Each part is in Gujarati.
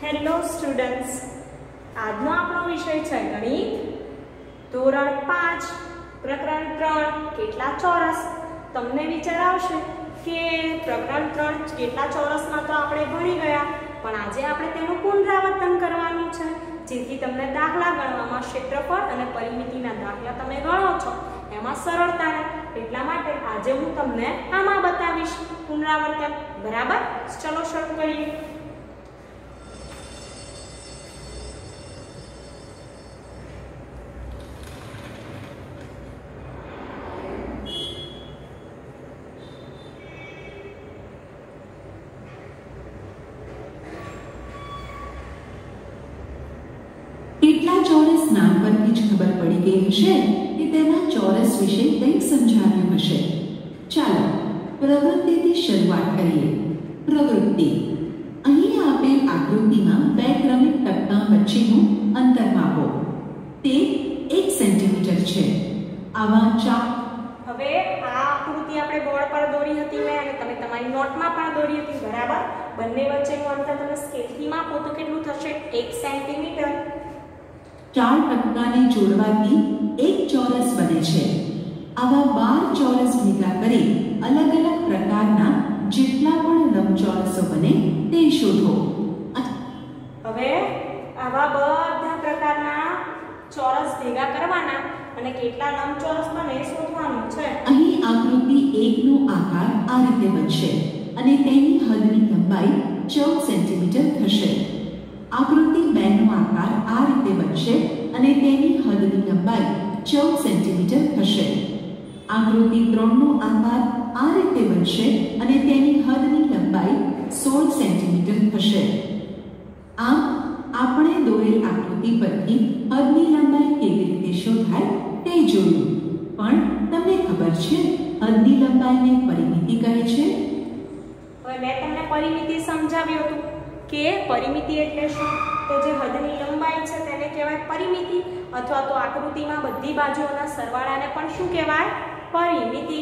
હેલો સ્ટુડન્ટ્સ, આજનો આપણો વિષય છે ગણિત ધોરણ 5 પ્રકરણ 3 કેટલા ચોરસ। તમને વિચાર આવશે કે પ્રકરણ 3 કેટલા ચોરસમાં તો આપણે ભણી ગયા, પણ આજે આપણે તેનું પુનરાવર્તન કરવાનું છે જેથી તમને દાખલા ગણવામાં ક્ષેત્રફળ અને પરિમિતિના દાખલા તમે ગણો છો એમાં સરળતા રહે। એટલા માટે આજે હું તમને આમાં બતાવીશ પુનરાવર્તન। બરાબર, ચલો શરૂ કરીએ। કેટલા ચોરસ નામ પરથી જ ખબર પડી ગઈ હશે કે તેમાં ચોરસ વિશે કંઈક સમજાવ્યું હશે। ચાલો પ્રવૃત્તિથી શરૂઆત કરીએ। પ્રવૃત્તિ, અહીં આપેલ આકૃતિમાં બે ક્રમિક તક્તા વચ્ચેનું અંતર માપો। તે 1 સેન્ટીમીટર છે। આવા હવે આ આકૃતિ આપણે બોર્ડ પર દોરી હતી મેં અને તમે તમારી નોટમાં પણ દોરી હતી, બરાબર। બંને વચ્ચેનું અંતર તમે સ્કેલથી માપો તો કેટલું થશે? 1 સેન્ટીમીટર। 4 તક્તાને જોડવાથી એક ચોરસ બને છે। આવા 12 ચોરસ ભેગા કરી અલગ અલગ પ્રકારના જેટલા પણ લંબચોરસો બને તે શોધો। હવે આવા બધા પ્રકારના ચોરસ ભેગા કરવાના અને કેટલા લંબચોરસ બને શોધવાનું છે। અહીં આકૃતિ 1 નો આકાર આ રીતે બનશે અને તેની હદની લંબાઈ 14 સેન્ટીમીટર થશે। આકૃતિ 2 નો આકાર આ રીતે બનશે અને તેની હદની લંબાઈ 14 સેન્ટીમીટર થશે। આકૃતિ 3 નો આકાર આ રીતે બનશે અને તેની હદની લંબાઈ 16 સેન્ટીમીટર થશે। આમ આપણે દોરેલ આકૃતિ પરથી હદની લંબાઈ કેવી રીતે શોધાય તે જોયું, પણ તમને ખબર છે હદની લંબાઈને પરિમિતિ કહે છે। હવે મેં તમને પરિમિતિ સમજાવ્યું હતું કે પરિમિતિ એટલે શું? તો જે હદની લંબાઈ છે તેને કહેવાય પરિમિતિ, અથવા તો આકૃતિમાં બધી બાજુઓના સરવાળાને પણ શું કહેવાય? પરિમિતિ।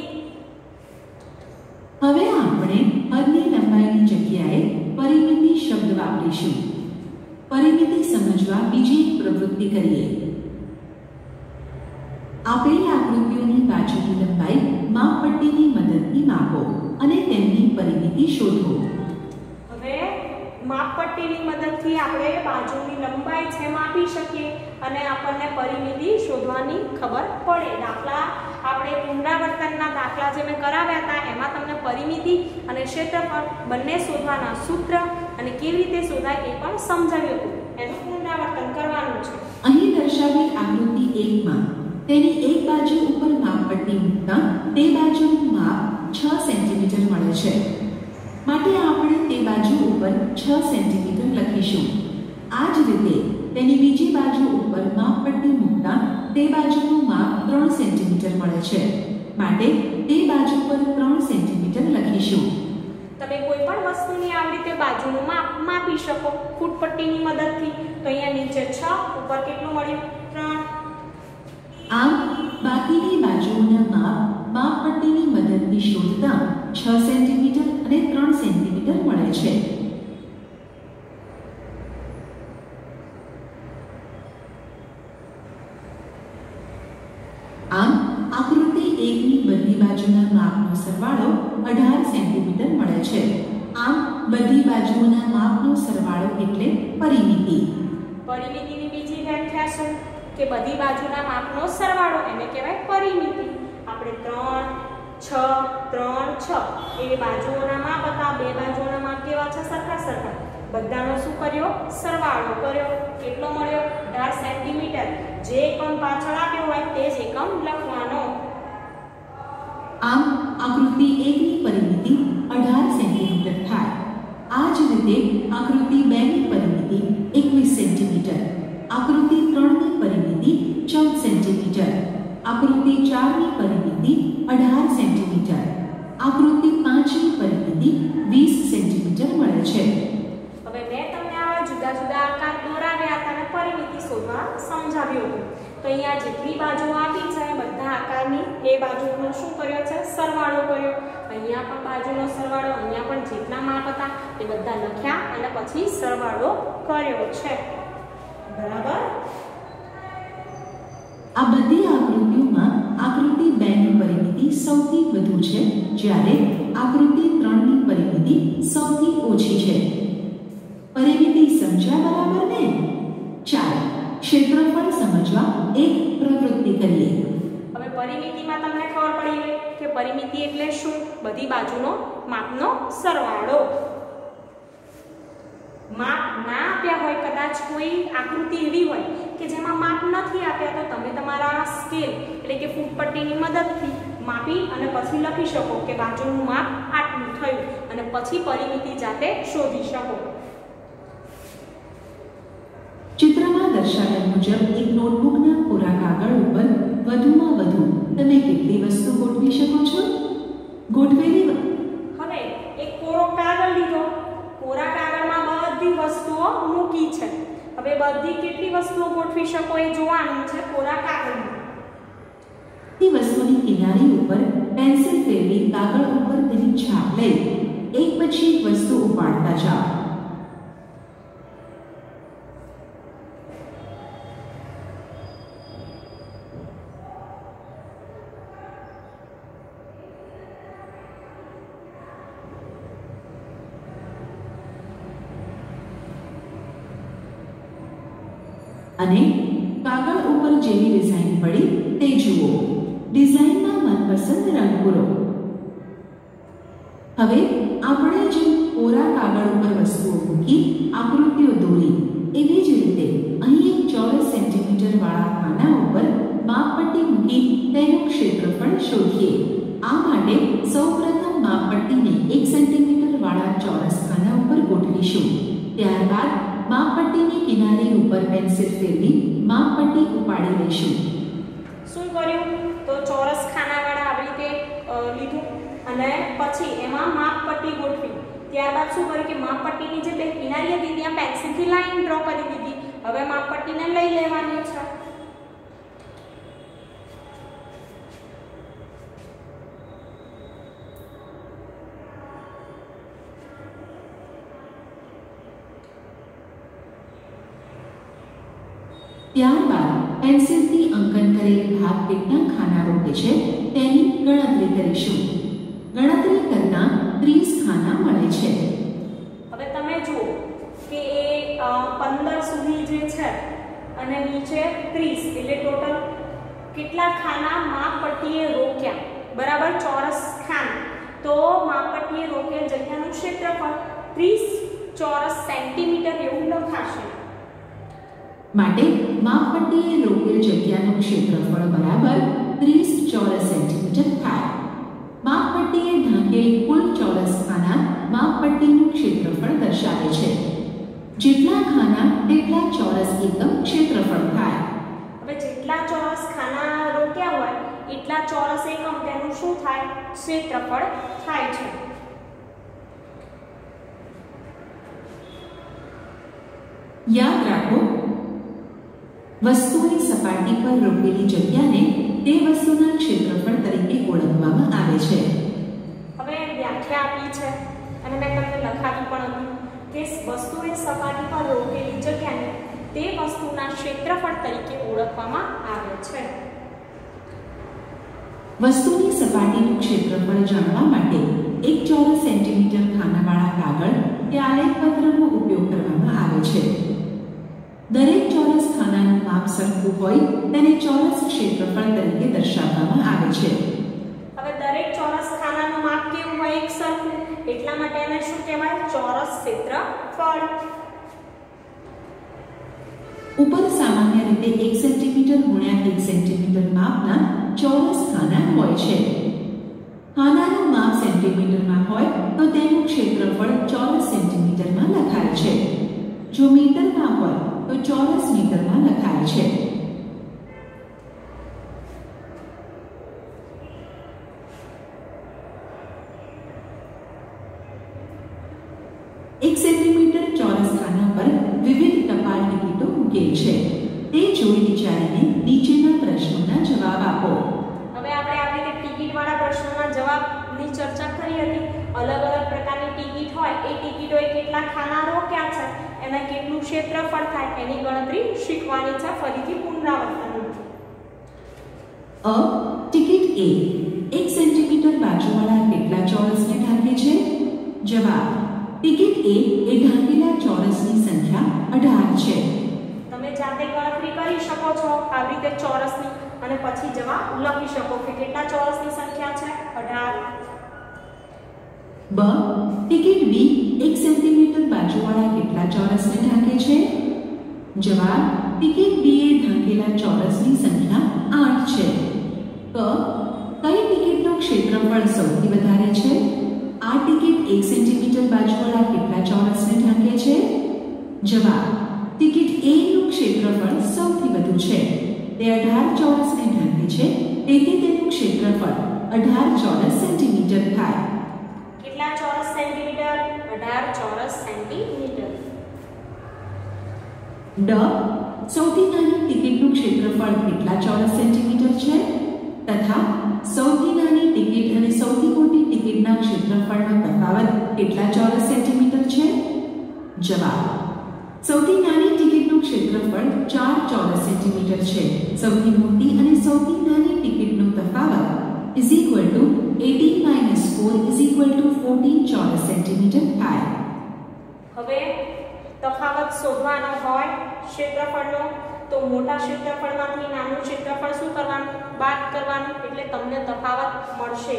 હવે આપણે હદની લંબાઈની જગ્યાએ પરિમિતિ શબ્દ વાપરીશું। પરિમિતિ સમજવા બીજી એક પ્રવૃત્તિ કરીએ। આપેલ આકૃતિઓની બાજુની લંબાઈ માપપટ્ટીની મદદથી માપો અને તેમની પરિમિતિ શોધો। હવે માપપટ્ટીની મદદથી આપણે બાજુની લંબાઈ છે માપી શકીએ અને આપણને પરિમિતિ શોધવાની ખબર પડે। દાખલા આપણે પુનરાવર્તનના દાખલા જે મેં કરાવ્યા હતા એમાં તમને પરિમિતિ અને ક્ષેત્રફળ બંને શોધવાના સૂત્ર અને કેવી રીતે શોધાય એ પણ સમજાવ્યું હતું। એનું પુનરાવર્તન કરવાનું છે। અહીં દર્શાવેલ આકૃતિ 1 માં તેની એક બાજુ ઉપર માપપટ્ટી મૂકતા તે બાજુનું માપ 6 સેન્ટીમીટર મળે છે, માટે આપણે તે બાજુ ઉપર 6 સેન્ટીમીટર લખીશું। આ જ રીતે તેની બીજી બાજુ ઉપર માપપટ્ટી મૂકતા તે બાજુનું માપ 3 સેન્ટીમીટર મળે છે, માટે તે બાજુ પર 3 સેન્ટીમીટર લખીશું। તમે કોઈ પણ વસ્તુની આવી રીતે બાજુનું માપ માપી શકો ફૂટપટ્ટીની મદદથી। તો અહીંયા નીચે 6, ઉપર કેટલું મળ્યું? 3। આમ બાકીની બાજુઓના માપ માપપટ્ટીની મદદથી શોધતા 6 સેન્ટીમીટર અને 3 સેન્ટીમીટર મળે છે। આમ આકૃતિ 1 ની બધી બાજુના માપનો સરવાળો 18 સેન્ટીમીટર મળે છે। આમ બધી બાજુઓના માપનો સરવાળો એટલે પરિમિતિ। પરિમિતિની બીજી વ્યાખ્યા શું? કે બધી બાજુના માપનો સરવાળો એને કહેવાય પરિમિતિ। આપણે 3, 6, 3, 6 એ બાજુઓના માપ હતા। બે બાજુઓના માપ કેવા છે? સરખા। બધાનો શું કર્યો? સરવાળો કર્યો। કેટલો મળ્યો? 18 સેન્ટીમીટર। જે એકમ પાછળ આપ્યો હોય તે જ એકમ લખવાનો। આમ આકૃતિ 1 ની પરિમિતિ 18 સેન્ટીમીટર થાય। આ જ રીતે આકૃતિ 2 ની પરિમિતિ 21 સેન્ટીમીટર, આકૃતિ 3 ની પરિમિતિ 14 સેન્ટીમીટર, આકૃતિ 4 ની પરિમિતિ 18 સેન્ટીમીટર, આકૃતિ 5 ની પરિમિતિ 20 સેન્ટીમીટર મળે છે। હવે મેં તમને આવા જુદા જુદા આકાર દોરાવ્યા હતા અને પરિમિતિ શોધવા સમજાવ્યું હતું। તો અહીંયા જેટલી બાજુઓ આપી છે બધા આકારની એ બાજુનો શું કર્યો છે? સરવાળો કર્યો। અહીંયા પણ બાજુનો સરવાળો, અહીંયા પણ જેટલા માપ હતા એ બધા લખ્યા અને પછી સરવાળો કર્યો છે. બરાબર. આ બધી આકૃતિઓમાં આકૃતિ 2 ની પરિમિતિ સૌથી વધુ છે, જ્યારે આકૃતિ 3 ની પરિમિતિ સૌથી ઓછી છે. પરિમિતિ સમજ્યા બરાબર ને? ચાલો ક્ષેત્રફળ સમજવા એક પ્રવૃત્તિ કરીએ. હવે પરિમિતિમાં તમને ખબર પડી ગઈ કે પરિમિતિ એટલે શું? બધી બાજુનો માપનો સરવાળો. માપ ના આપ્યા હોય, કદાચ કોઈ આકૃતિ એવી હોય કે જેમાં માપ નથી આપ્યા, તો તમે તમારા સ્કેલ એટલે કે ફૂટપટ્ટીની મદદથી માપી અને પછી લખી શકો કે બાજુનું માપ આટલું થયું અને પછી પરિમિતિ જાતે શોધી શકો. ચિત્રમાં દર્શાવ્યા મુજબ એક નોટબુકના કોરા કાગળ ઉપર વધુમાં વધુ તમે કેટલી વસ્તુ ગોઠવી શકો છો? ગોઠવેલી હવે એક કોરો કાગળ લીધો, કોરા કાગળમાં બધી વસ્તુઓ મૂકી છે. હવે બધી કેટલી વસ્તુઓ ગોઠવી શકો એ જોવાનું છે. કોરા કાગળમાં તે વસ્તુની કિનારી ઉપર પેન્સિલ ફેરવી કાગળ ઉપર તેની છાપ લઈ એક પછી એક વસ્તુ ઉપાડતા જાઓ. અને કાગળ ઉપર જેવી ડિઝાઇન પડી તે જુઓ. ડિઝાઇનમાં મનપસંદ રંગ પૂરો. હવે આપણે જે કોરા કાગળ ઉપર વસ્તુઓ મૂકી આકૃતિઓ દોરી, એવી જ રીતે અહીં એક ચોરસ સેન્ટીમીટર વાળા ખાના ઉપર માપપટ્ટી મૂકી તેનું ક્ષેત્રફળ શોધીએ. આ માટે સૌપ્રથમ માપપટ્ટીને 1 સેન્ટીમીટર વાળા ચોરસ ખાના ઉપર ગોઠવીશું. ત્યારબાદ માપપટ્ટીની કિનારી ઉપર પેન્સિલ ફેરવી માપપટ્ટી ઉપાડી લઈશું. શું કર્યું? તો ચોરસ ખાનાવાળા આવી રીતે લીધું અને પછી એમાં માપપટ્ટી ગોઠવી. ત્યારબાદ શું કર્યું કે માપપટ્ટીની જે બે કિનારી હતી ત્યાં પેન્સિલથી લાઈન ડ્રો કરી દીધી. હવે માપપટ્ટીને લઈ લેવાની છે. ત્યારબાદ પેન્સિલથી અંકન કરેલ ભાગ કેટલા ખાના રોકે છે તેની ગણતરી કરીશું. ગણતરી કરતા 30 ખાના મળે છે. હવે તમે જુઓ કે એ 15 સુધી જે છે અને નીચે 30 એટલે ટોટલ કેટલા ખાના માપપટ્ટીએ રોક્યા? બરાબર, ચોરસ ખાના. તો માપપટ્ટીએ રોકેલ જગ્યાનું ક્ષેત્રફળ 30 ચોરસ સેન્ટીમીટર એવું લખાશે. માટે માપપટ્ટીએ રોકેલ જગ્યાનું ક્ષેત્રફળ બરાબર 30 ચોરસ સેન્ટીમીટર થાય. માપપટ્ટીએ ઢાંકેલ કુલ ચોરસ ખાના માપપટ્ટીનું ક્ષેત્રફળ દર્શાવે છે. જેટલા ખાના તેટલા ચોરસ એકમ ક્ષેત્રફળ થાય. હવે જેટલા ચોરસ ખાના રોક્યા હોય એટલા ચોરસ એકમ તેનું શું થાય? ક્ષેત્રફળ થાય છે. યાદ રાખો, વસ્તુની સપાટી પર રોકેલી જગ્યાને તે વસ્તુના ક્ષેત્રફળ તરીકે ઓળખવામાં આવે છે. હવે વ્યાખ્યા આપી છે અને મેં તમને લખાવી પણ હતી કે વસ્તુની સપાટી પર રોકેલી જગ્યાને તે વસ્તુના ક્ષેત્રફળ તરીકે ઓળખવામાં આવે છે. વસ્તુની સપાટીનું ક્ષેત્રફળ જાણવા માટે 1 ચોરસ સેન્ટીમીટર ખાનાવાળા કાગળ કે આલેખપત્રનો ઉપયોગ કરવામાં આવે છે. દરેક ચોરસ ખાનાનું માપ સરખું હોય તેને ચોરસ ક્ષેત્રફળ તરીકે દર્શાવવામાં આવે છે. હવે દરેક ચોરસ ખાનાનું માપ કેવું હોય? એક સરખું. એટલા માટે એને શું કહેવાય? ચોરસ ક્ષેત્રફળ. ઉપર સામાન્ય રીતે 1 સેન્ટીમીટર ગુણ્યા 1 સેન્ટીમીટર માપના ચોરસ ખાના હોય છે. ખાનાનું માપ સેન્ટીમીટરમાં હોય તો તેનું ક્ષેત્રફળ ચોરસ સેન્ટીમીટરમાં લખાય છે. જો મીટરમાં હોય તો ચોરસ મીટરમાં લખાય છે. એક સેન્ટીમીટર ચોરસ ખાના પર વિવિધ ટપાલ ટિકિટો મૂકેલ છે. તે જોઈ વિચારીને નીચેના પ્રશ્નોના જવાબ આપો. હવે આપણે આવી રીતે ટિકિટવાળા પ્રશ્નોના જવાબની ચર્ચા કરી હતી. અલગ અલગ પ્રકારની ટિકિટ હોય એ ટિકિટો કેટલા ખાના રોક્યા છે, એના કેટલું ક્ષેત્રફળ થાય એની ગણતરી શીખવાની છે. ફરીથી પુનરાવર્તન. અ ટિકિટ એ 1 સેન્ટીમીટર બાજુવાળા કેટલા ચોરસને ઢાંકે છે? જવાબ: ટિકિટ એ ઢાંકેલા ચોરસની સંખ્યા 18 છે. તમે જાતે ગણતરી કરી શકો છો આવી રીતે ચોરસની, અને પછી જવાબ લખી શકો કે કેટલા ચોરસની સંખ્યા છે 18. બ ટિકિટ બી 1 સેન્ટીમીટર બાજુવાળા કેટલા ચોરસને ઢાંકે છે? જવાબ: ટિકિટ બી એ ઢાંકેલા ચોરસની સંખ્યા 8 છે. ક કઈ ટિકિટનું ક્ષેત્રફળ સૌથી વધારે છે? આ ટિકિટ 1 સેન્ટીમીટર બાજુવાળા કેટલા ચોરસને ઢાંકે છે? જવાબ: ટિકિટ એ નું ક્ષેત્રફળ સૌથી વધુ છે. તે 18 ચોરસને ઢાંકે છે, તેથી તેનું ક્ષેત્રફળ 18 ચોરસ સેન્ટીમીટર થાય. કેટલા ચોરસ સેન્ટીમીટર? 18 ચોરસ સેન્ટીમીટર. ડ સૌથી નાની ટિકિટનું ક્ષેત્રફળ કેટલા ચોરસ સેન્ટીમીટર છે? તથા સૌથી નાની ટિકિટ અને સૌથી મોટી ટિકિટના ક્ષેત્રફળનો તફાવત કેટલા ચોરસ સેન્ટીમીટર છે? જવાબ: સૌથી નાની ટિકિટનું ક્ષેત્રફળ 4 ચોરસ સેન્ટીમીટર છે. સૌથી મોટી અને સૌથી નાની ટિકિટનો તફાવત = 18 - 4 = 14 ચોરસ સેન્ટીમીટર થાય. હવે તફાવત શોધવાનો હોય ક્ષેત્રફળનો, તો મોટા ક્ષેત્રફળમાંથી નાનું ક્ષેત્રફળ શું કરવાનું? બાદ કરવાનું, એટલે તમને તફાવત મળશે.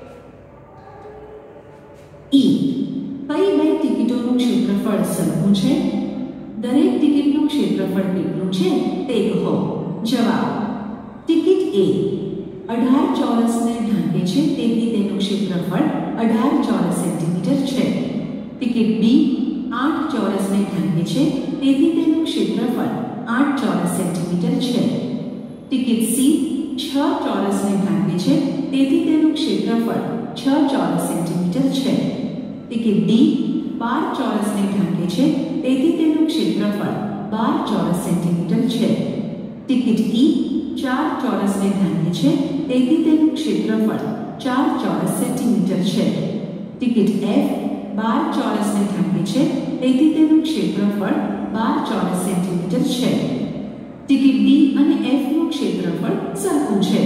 ઈ કઈ બે ટિકિટોનું ક્ષેત્રફળ સરખું છે? દરેક ટિકિટનું ક્ષેત્રફળ કેટલું છે તે કહો. જવાબ: ટિકિટ એ 18 ચોરસને ઢાંકે છે, તેથી તેનું ક્ષેત્રફળ 18 ચોરસ સેન્ટીમીટર છે. ટિકિટ બી 8 ચોરસને ઢાંકે છે, તેથી તેનું ક્ષેત્રફળ 8 ચોરસ સેન્ટીમીટર છે. ટિકિટ સી 6 ચોરસને ઢાંકે છે, તેથી તેનું ક્ષેત્રફળ 6 ચોરસ સેન્ટીમીટર છે. ટિકિટ ડી 12 ચોરસને ઢાંકે છે, તેથી તેનું ક્ષેત્રફળ 12 ચોરસ સેન્ટીમીટર છે. ટિકિટ ઈ 4 ચોરસને ઢાંકે છે, તેથી તેનું ક્ષેત્રફળ 4 ચોરસ સેન્ટીમીટર છે. ટિકિટ એફ 12 ચોરસને ઢાંકે છે, તેથી તેનું ક્ષેત્રફળ 12 ચોરસ સેન્ટીમીટર છે. ટિકિટ ડી અને એફ નું ક્ષેત્રફળ સરખું છે.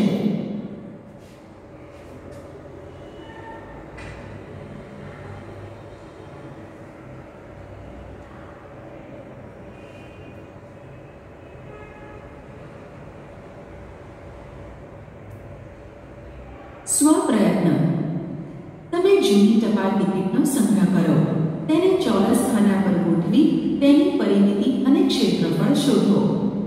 સ્વપ્રયત્ન. તમે જૂની ટપાલ ટિકિટનો સંગ્રહ કરો, તેને ચોરસ ખાના પર ગોઠવી તેની પરિમિતિ અને ક્ષેત્રફળ શોધો.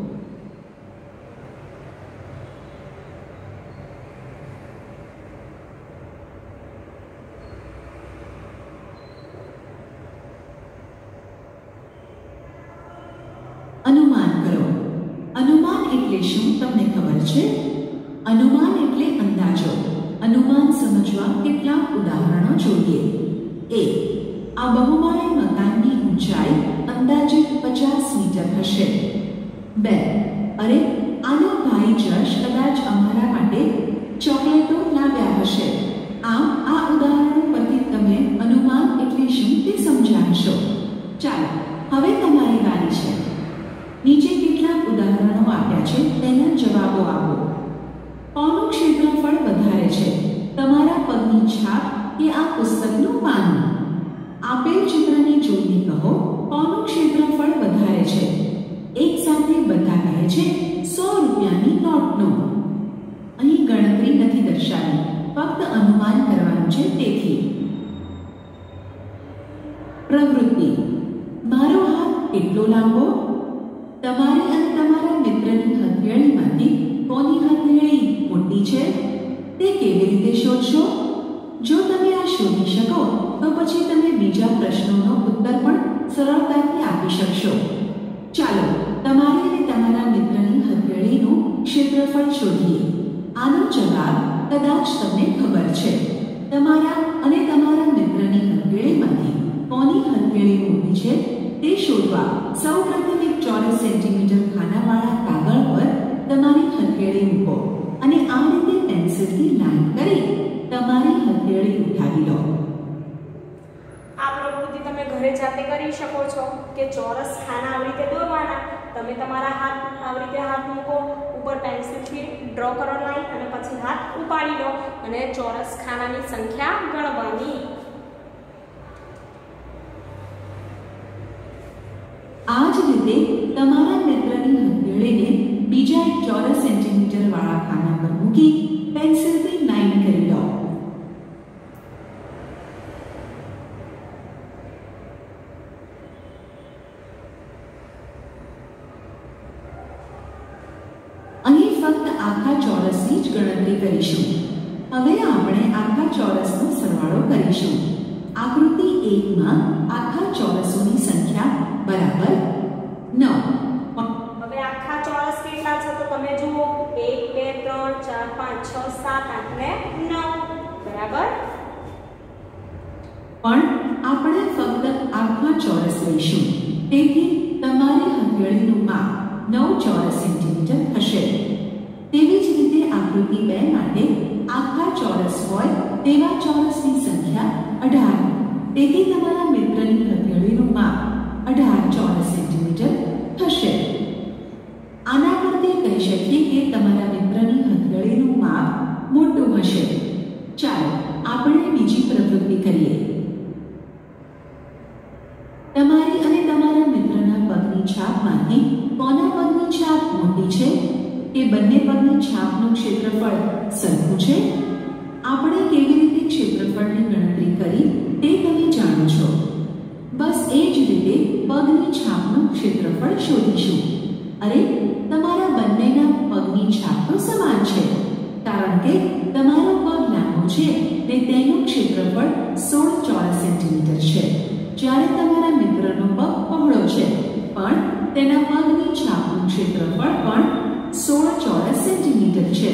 અનુમાન કરો. અનુમાન એટલે શું તમને ખબર છે? અનુમાન એટલે અંદાજો. અનુમાન સમજવા કેટલાક ઉદાહરણો જોઈએ. એ આ બહુમાળી મકાનની ઊંચાઈ અંદાજિત 50 મીટર હશે. 2 અરે આનો ભાઈ જશ કદાચ અમારા માટે ચોકલેટો લાવ્યા હશે. આમ આ ઉદાહરણો પરથી તમે અનુમાન એટલે શું તે સમજ્યા હશો. ચાલો હવે તમારી વારી છે. નીચે કેટલાક ઉદાહરણો આપ્યા છે, તેના જવાબો આપો. કોનું ક્ષેત્રફળ વધારે છે? તમારા પગની છાપ કે આ પુસ્તકનું પાનું? આપેલ ચિત્રને જોઈને કહો કોનું ક્ષેત્રફળ વધારે છે. એક સાથે બધા કહે છે 100 રૂપિયાની નોટનો. અહીં ગણતરી નથી દર્શાવી, ફક્ત અનુમાન કરવાનું છે. તેથી પ્રવૃત્તિ. મારો હાથ કેટલો લાંબો? તમારી અને તમારા મિત્રની હથેળીમાંથી કોની હથેળી મોટી છે તે કેવી રીતે શોધશો? જો તમે આ શોધી શકો તો પછી તમે બીજા પ્રશ્નોનો ઉત્તર પણ સરળતાથી આપી શકશો. ચાલો તમારી અને તમારા મિત્રની હથેળીનું ક્ષેત્રફળ શોધીએ. આનો જવાબ કદાચ તમને ખબર છે. તમારા અને તમારા મિત્રની હથેળીમાંથી કોની હથેળી મોટી છે તે શોધવા સૌપ્રથમ એક ચોરસ સેન્ટીમીટર ખાનાવાળા કાગળ પર તમારી હથેળી મૂકો અને આ રીતે પેન્સિલથી લાઈન કરી તમારી હથેળી ઉઠાવી લો. આ પ્રવૃત્તિ તમે તમે ઘરે જાતે કરી શકો છો કે ચોરસ ખાના આવી રીતે દોરવાના. તમે તમારા હાથ આવી રીતે હાથ મૂકો, ઉપર પેન્સિલથી ડ્રો કરો લાઈન અને પછી હાથ ઉપાડી લો અને ચોરસ ખાનાની સંખ્યા ગણવાની. આ જ રીતે તમારા મિત્રની હથેળીને બીજા એક ચોરસ સેન્ટીમીટર વાળા ખાના પર મૂકી પેન્સિલથી લાઈન કરી લો. અહીં ફક્ત આખા ચોરસની જ ગણતરી કરીશું. હવે આપણે આખા ચોરસનો સરવાળો કરીશું. આકૃતિ 1 માં આખા ચોરસોની સંખ્યા બરાબર 9. હવે આખા ચોરસ કેટલા છે તો તમે જુઓ 1 2 3 4 5 6 7 8 ને 9 બરાબર. પણ આપણે ફક્ત આખા ચોરસ લઈશું, તેથી તમારી હથેળીનું માપ 9 ચોરસ સેન્ટીમીટર થશે. તેવી જ રીતે આકૃતિ 2 માટે આખા ચોરસ હોય તેવા ચોરસની સંખ્યા 18. તેથી તમારા મિત્રની હથેળીનું માપ 18 ચોરસ સેન્ટીમીટર થશે. આના પરથી કહી શકીએ કે તમારા મિત્રની હથેળીનું માપ મોટું હશે. ચાલો આપણે બીજી પ્રવૃત્તિ કરીએ. તમારી અને તમારા મિત્રના પગની છાપમાંથી કોના પગની છાપ મોટી છે કે બંને પગની છાપનું ક્ષેત્રફળ સરખું છે? આપણે કેવી રીતે ક્ષેત્રફળની ગણતરી કરી તે તમે જાણો છો. બસ એ જ રીતે પગની છાપનું ક્ષેત્રફળ શોધીશું. અરે, તમારા બંનેના પગની છાપ તો સમાન છે, કારણ કે તમારો પગ લાંબો છે ને તેનું ક્ષેત્રફળ 16 ચોરસ સેન્ટીમીટર છે, જ્યારે તમારા મિત્રનો પગ પહોળો છે પણ તેના પગની છાપનું ક્ષેત્રફળ પણ 16 ચોરસ સેન્ટીમીટર છે.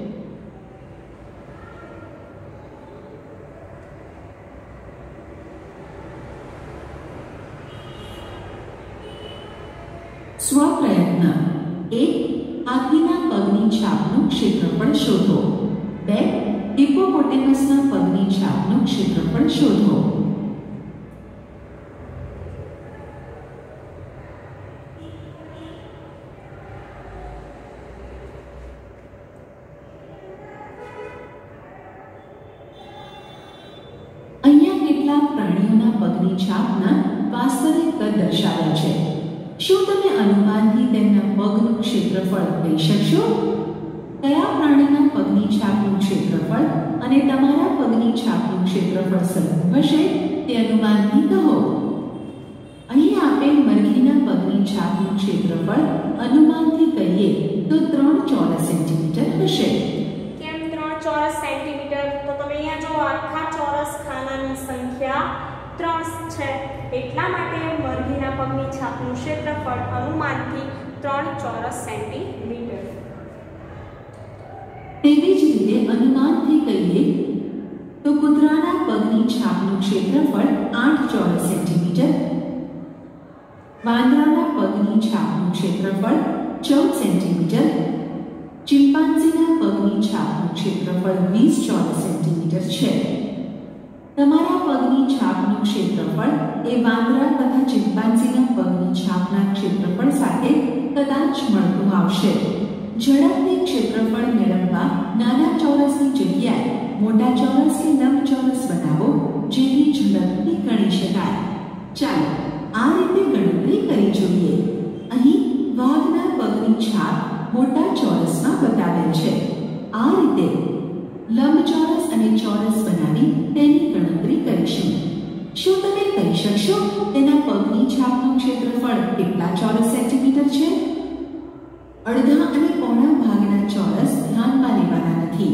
સ્વપ્રયત્ન. 1. હાથીના પગની છાપનું ક્ષેત્રફળ શોધો. 2. હિપ્પોપોટેમસના પગની છાપનું ક્ષેત્રફળ શોધો. અહીંયા કેટલાક પ્રાણીઓના પગની છાપના વાસ્તવિક કદ દર્શાવ્યા છે. શું તમે અનુમાનથી તેમના પગનું ક્ષેત્રફળ કહી શકશો? કયા પ્રાણીના પગની છાપનું ક્ષેત્રફળ અને તમારા પગની છાપનું ક્ષેત્રફળ સરખું હશે તે અનુમાનથી કહો. અહીં આપેલ મરઘીના પગની છાપનું ક્ષેત્રફળ અનુમાનથી કહીએ તો 3 ચોરસ સેન્ટીમીટર હશે. કેમ 3 ચોરસ સેન્ટીમીટર? તો તમે અહીંયા જો આખા ચોરસ ખાનાની સંખ્યા 3 છે, એટલા માટે મરઘીના પગની છાપનું ક્ષેત્રફળ અનુમાનથી 3 ચોરસ સેન્ટીમીટર. તેવી જ રીતે અનુમાનથી કહીએ તો કૂતરાના પગની છાપનું ક્ષેત્રફળ 8 ચોરસ સેન્ટીમીટર, વાંદરાના પગની છાપનું ક્ષેત્રફળ 14 સેન્ટીમીટર, ચિમ્પાન્ઝીના પગની છાપનું ક્ષેત્રફળ 20 ચોરસ સેન્ટીમીટર છે. તમારા પગની છાપનું ક્ષેત્રફળ એ વાંદરા તથા ચિમ્પાન્ઝીના પગની છાપના ક્ષેત્રફળ સાથે કદાચ મળતું આવશે. ઝડપથી ક્ષેત્રફળ મેળવવા નાના ચોરસની જગ્યાએ મોટા ચોરસ કે લંબચોરસ બનાવો, જેથી ઝડપથી ગણી શકાય. ચાલો આ રીતે ગણતરી કરી જોઈએ. અહીં વાઘના પગની છાપ મોટા ચોરસમાં બતાવેલ છે. આ રીતે લંબચોરસ અને ચોરસ બનાવી તેની ગણતરી કરીશું. શું તમે કહી શકશો તેના પગની છાપનું ક્ષેત્રફળ કેટલા ચોરસ સેન્ટીમીટર છે? અડધા અને પોણા ભાગના ચોરસ ધ્યાનમાં લેવાના નથી.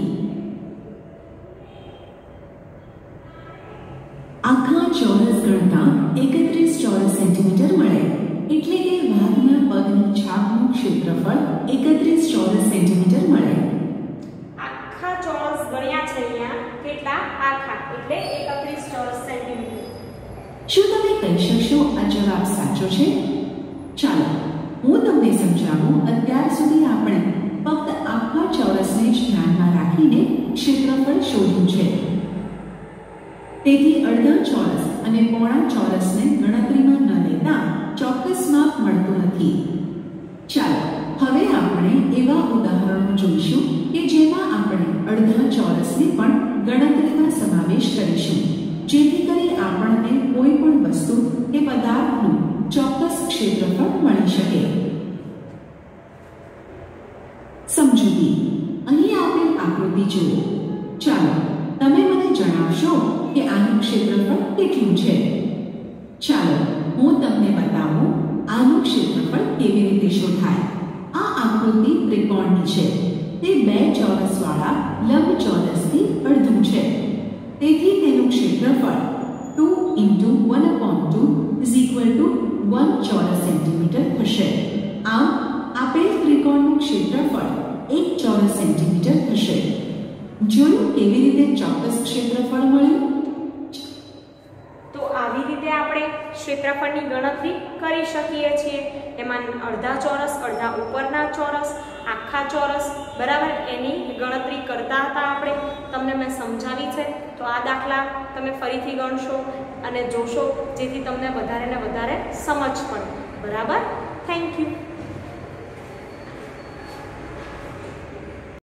આખા ચોરસ ગણતા 31 ચોરસ સેન્ટીમીટર મળે, એટલે કે વાઘના પગની છાપનું ક્ષેત્રફળ 31 ચોરસ સેન્ટીમીટર મળે. આખા ચોરસ ગણ્યા છે અહીંયા કેટલા? આખા એટલે 31 ચોરસ સેન્ટીમીટર. શું તમે કહી શકશો આ જવાબ સાચો છે? ચાલો હું તમને સમજાવું. અત્યાર સુધી આપણે ફક્ત આખા ચોરસને જ ધ્યાનમાં રાખીને ક્ષેત્રફળ શોધ્યું છે. તેથી અડધા ચોરસ અને પોણા ચોરસને ગણતરીમાં ન લેતા ચોક્કસ માપ મળતું નથી. ચાલો હવે આપણે એવા ઉદાહરણો જોઈશું કે જેમાં આપણે અડધા ચોરસને પણ ગણતરીમાં સમાવેશ કરીશું, જેથી કરી આપણને કોઈ પણ વસ્તુ કે પદાર્થનું ચોક્કસ ક્ષેત્રફળ મળી શકે. સમજૂતી. અહીં આપેલ આકૃતિ જુઓ. ચાલો તમે મને જણાવશો કે આનું ક્ષેત્રફળ કેટલું છે. ચાલો હું તમને બતાવું આનું ક્ષેત્રફળ કેવી રીતે શોધાય. આ આકૃતિ ત્રિકોણની છે. તે બે ચોરસવાળા લંબચોરસથી અડધું છે. તેથી તેનું ક્ષેત્રફળ 2 × 1/2 = 1 ચોરસ સેન્ટીમીટર થશે. આમ આપેલ ત્રિકોણનું ક્ષેત્રફળ 1 ચોરસ સેન્ટીમીટર થશે. જોયું કેવી રીતે ચોક્કસ ક્ષેત્રફળ મળ્યું? તો આવી રીતે આપણે ક્ષેત્રફળની ગણતરી કરી શકીએ છીએ. એમાં અડધા ચોરસ, અડધા ઉપરના ચોરસ, આખા ચોરસ, બરાબર, એની ગણતરી કરતા હતા આપણે. તમને મેં સમજાવી છે. તો આ દાખલા તમે ફરીથી ગણશો અને જોશો, જેથી તમને વધારે ને વધારે સમજ પડે. બરાબર. Thank you.